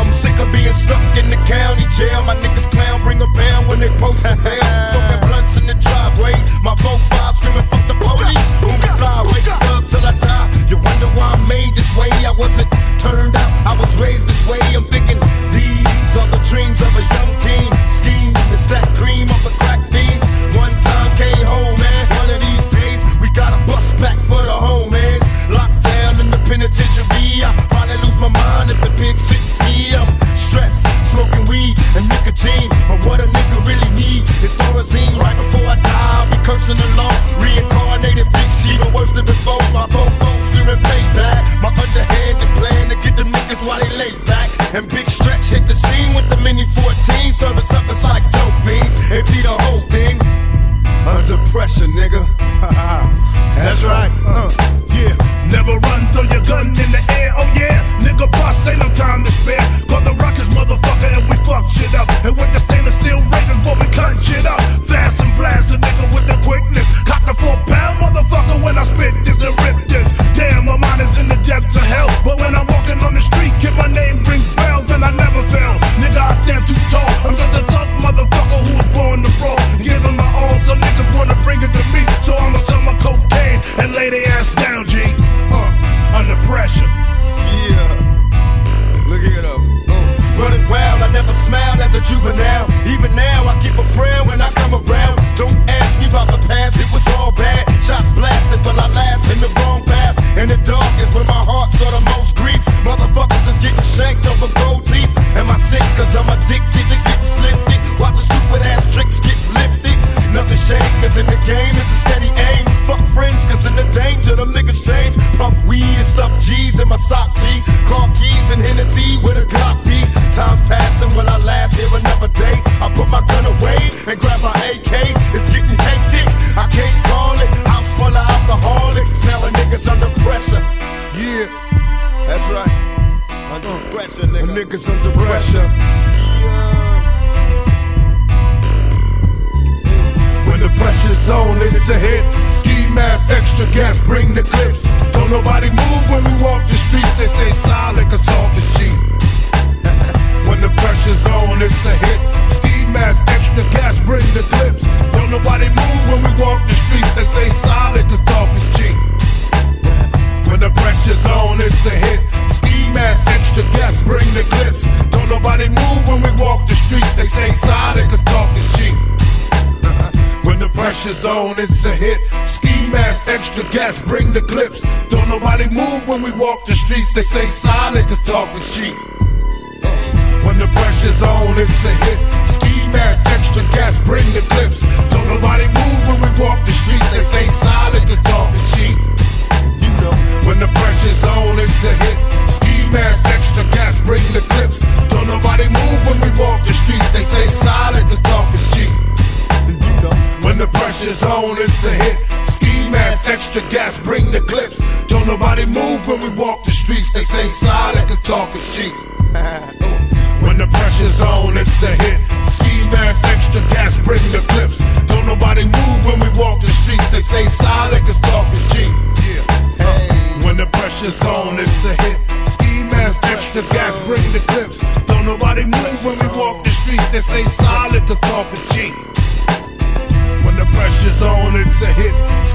I'm sick of being stuck in the county jail. My niggas clown, bring a pound when they post a bail. Smoking blunts in the driveway. My 4-5 screaming, fuck the police. Boom, fly away, thug till I die. You wonder why I'm made this way? I wasn't turned out, I was raised this way. I'm thinking these are the dreams of a young teen. Scheme and stack cream of the crack fiends. One time came home, man. One of these days we gotta bust back for the homies. Locked down in the penitentiary. I probably lose my mind if the pig sits me. I'm stressed, smoking weed and nicotine. But what a nigga really need is Thorazine. Right before I die, I'll be cursing the law. Reincarnated bitch, even worse than before. My phone screaming payback. My underhanded plan to get them niggas while they lay back. And Big Stretch hit the scene with the mini 14, serving suckers like dope fiends. It be the whole thing under pressure, nigga. That's right. Yeah, never run, throw your gun in the air. Oh yeah, nigga, boss ain't no time to spare. Call the Rockets, motherfucker, and we fuck shit up. And with the stainless steel razors, boy, we cut shit up. Fast and blast a nigga with the quickness. Cock the 4-pound, motherfucker, when I spit this and rip this. Damn, my mind is in the depths of hell. But when I'm walking on the street, keep my name ring bells, and I never fail. Nigga, I stand too tall. I'm just a thug motherfucker who was born to brawl. Giving my all, so niggas wanna bring it to me. So I'ma sell my cocaine and lay their ass down, G. Under pressure. Yeah, look it up. Running wild, I never smiled as a juvenile. Even now, I keep a friend when I come around. Don't ask me about the past, it was all bad. Shots blasted, but I last in the wrong path. In the dark is where my heart saw the most grief. Motherfuckers is getting shanked over gold teeth. Am I sick? Cause I'm addicted to getting slifted. Watch the stupid ass tricks get lifted. Nothing changed, cause in the game it's a steady aim. Fuck friends, cause in the danger them niggas change. Puff weed and stuff G's in my sock G. Car keys and Hennessy with a Glock B. Time's passing, will I last here another day? I put my gun away and grab my AK. It's getting hectic, I can't call it. House full of alcoholics, now a nigga's under pressure. Yeah, that's right. Under pressure, nigga. A nigga's under pressure. Yeah. When the pressure's on, it's a hit. Ski mask, extra gas, bring the clips. Don't nobody move when we walk the streets. They stay silent, cause talk is cheap. When the pressure's on, it's a hit. Ski mask, extra gas, bring the clips. Don't nobody move when we walk the streets. They stay silent, cause talk is cheap. When the pressure's on, it's a hit. Ski mask, extra gas, bring the clips. Don't nobody move when we walk the streets. They stay silent, cause talk is cheap. When the pressure's on, it's a hit. Ski mask, extra gas, bring the clips. Don't nobody move when we walk the streets. They stay silent, cause talk is cheap. When the pressure's on, it's a hit. Ski mask, extra gas, bring the clips. Don't nobody move when we walk the streets. They stay silent, cause talk is cheap. You know, when the pressure's on, it's a hit. Ski mask, extra gas, bring the clips. Don't nobody move when we walk the streets. They stay silent, cause talk is cheap. When the pressure's on, it's a hit. Ski mask, extra gas, bring the clips. Don't nobody move when we walk the streets. They say silent, cause talk is cheap. When the pressure's on, it's a hit. Ski mask, extra gas, bring the clips. Don't nobody move when we walk the streets. They say silent, cause talk is cheap. When the pressure's on, it's a hit. Ski mask, extra gas, bring the clips. Don't nobody move when we walk the streets. They say silent, cause talk is cheap. When the pressure's on, it's a hit.